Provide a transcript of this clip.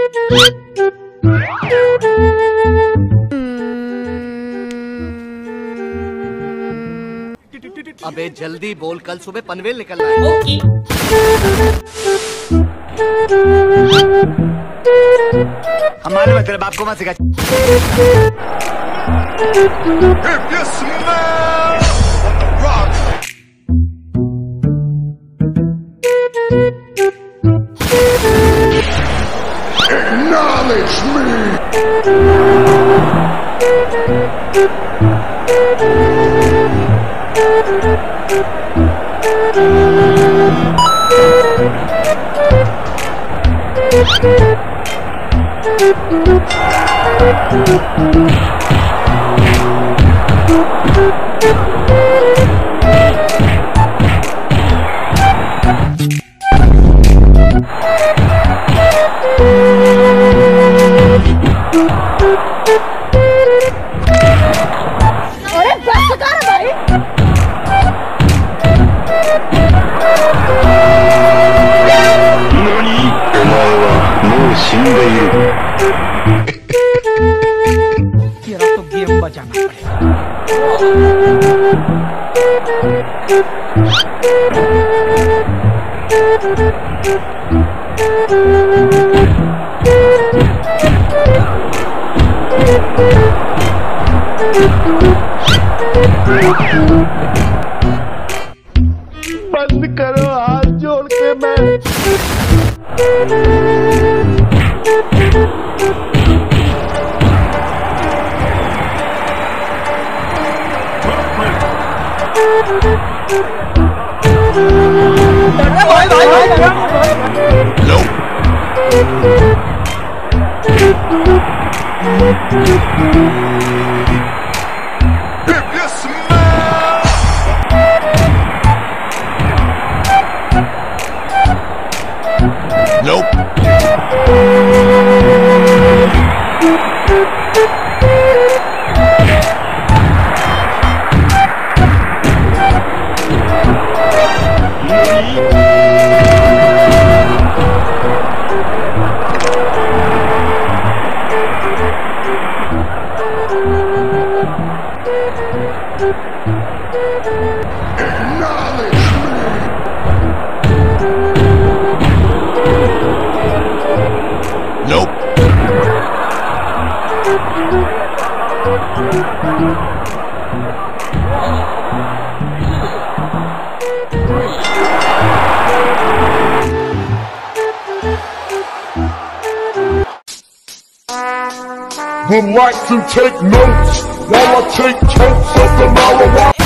अबे जल्दी बोल, कल सुबह पनवेल निकलना है। ओके। हमारे में तेरे बाप को मत सिखा। Acknowledge me. अरे बस कर भाई। तेरा तो गेम बजाना पड़ेगा। बंद करो हाथ जोड़ के मैं। Nope. Nope. Would like to take notes while I take totes of the marijuana.